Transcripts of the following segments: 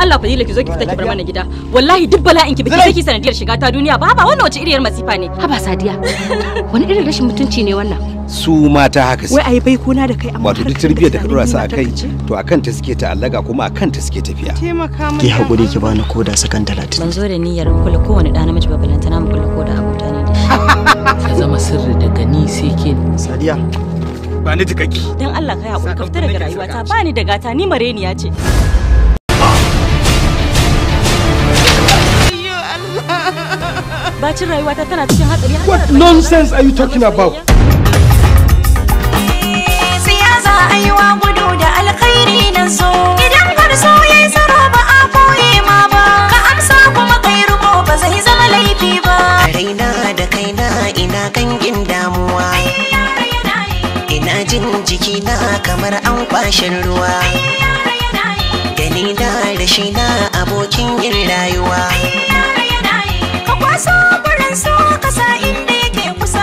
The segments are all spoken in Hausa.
Allah Fadila ki zo ki fita ki bar mana gida. Wallahi duk bala'in ki biki saki sanadiyar shiga ta duniya ba wannan wace iriyar masifa ne. Haba Sadiya. Wani irin rashin mutunci ne wannan? Su mata haka wai ai bai kuna da kai amma wato duk tarbiyyar da ka dora su akai to akan ta suke ta'allaka kuma akan ta suke tafiya. Ki hakuri ki bani koda sakan 30. Ban zo da niyyar kula kowane ɗa namiji ba balantana mu kula ko da abota ne da shi. Ya zama sirri daga ni sai ke. Sadiya ba ni tikaki. Dan Allah kai hakuri ka fita daga rayuwata ba ni da gata ni mareniya ce. Bacin rayuwata tana cikin hatsari. What nonsense are you talking about? Siyasa aiwa gudu da alkhairi nan so. Idan har so yayi tsaro ba a boye ma ba. Ka amsa kuma kai rubo ba zai zama laifi ba. Raina da kaina ina gangin damuwa. Ina jin jikina kamar an kwashe ruwa. Dalila da shi na abokin yin rayuwa. Kwaso barin so kasa inda yake kusa.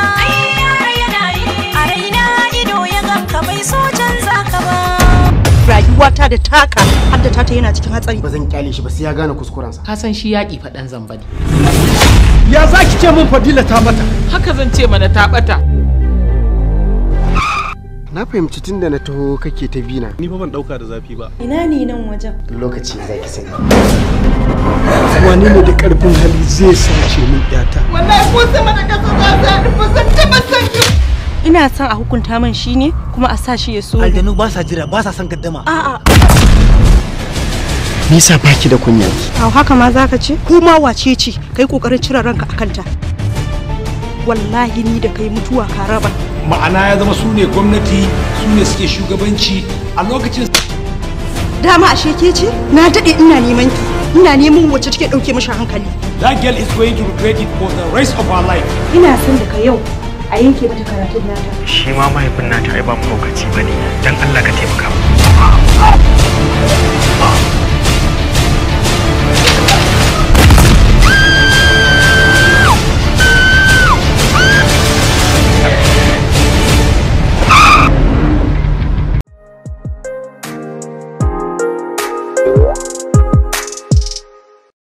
A raina ido ya ganka bai so canza ka ba. rayuwata da taka har da tata yana cikin hatsari. ba zan kyale shi ba sai ya gane kuskurensa. Ka san shi yaƙi faɗan zamba ne. Ya zaki ce mun Fadila ta bata? Haka zan ce mana ta bata. Na fahimci tunda na taho kake ta bina. Ni fa ban dauka da zafi ba. Ina ne nan wajen? Lokaci zaki sani. Wani ne da karfin hali zai sace min yata? Wallahi ko sai mana kasa za ba san taba san ki. Ina son a hukunta man shi ne kuma a sa shi ya so. Aljanu ba sa jira ba sa son gaddama. A'a. Me yasa baki da kunya? Au haka ma zaka ce? Ko ma wace ce kai kokarin cire ranka akan ta. Wallahi ni da kai mutuwa ka raba. Ma'ana ya zama su ne gwamnati, su ne suke shugabanci a lokacin. Dama ashe ke ce? Na dade ina neman ki. Ina neman wacce take dauke mishi hankali. That girl is going to regret it for the rest of her life. Ina son daga yau a yanke mata karatun nata. Shi ma mahaifin nata ai ba mu lokaci bane. Dan Allah ka taimaka mu.